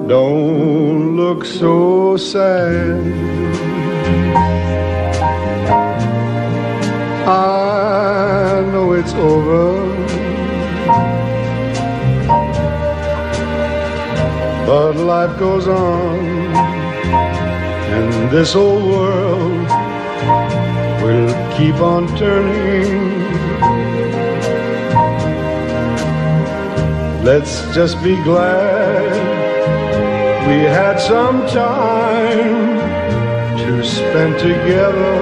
Don't look so sad. I know it's over, but life goes on, and this old world will keep on turning. Let's just be glad we had some time to spend together.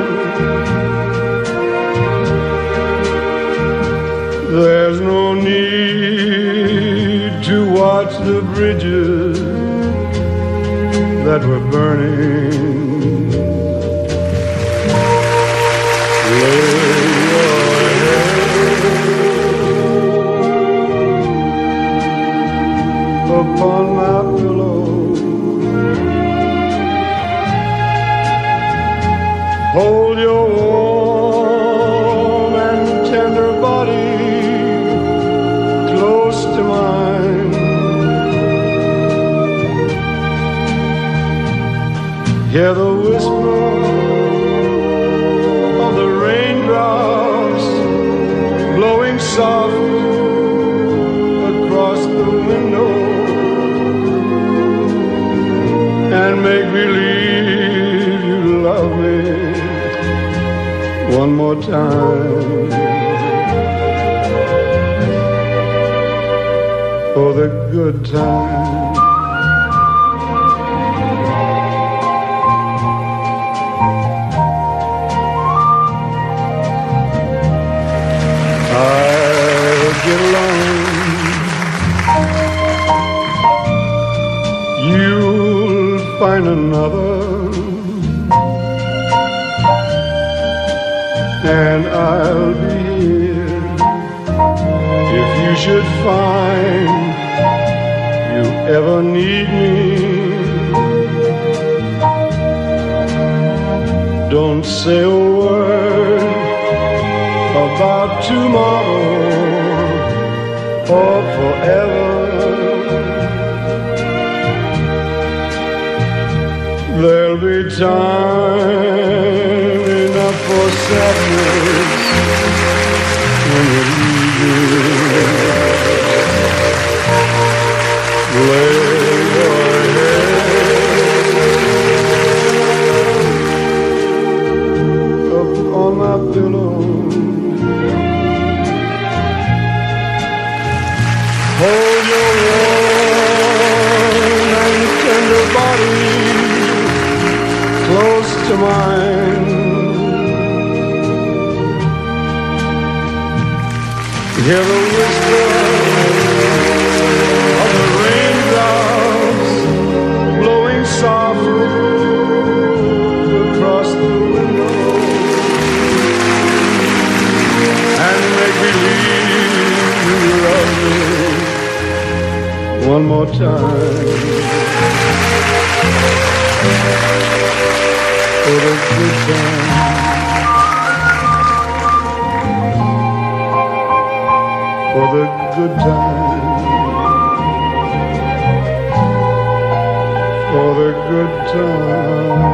There's no need to watch the bridges that were burning. Lay your head upon my pillow. Hold your warm and tender body close to mine. Hear the whisper of the raindrops blowing soft across the window, and make believe you love me one more time, for the good time. I'll get along, you'll find another, and I'll be here if you should find you ever need me. Don't say a word about tomorrow or forever. There'll be time enough for sadness when you leave. Lay your head up on my pillow. Hold your warm and tender body close to mine. Hear the whisper of the raindrops blowing soft across the window, and make believe you love me one more time, for the good time. For the good time, for the good time.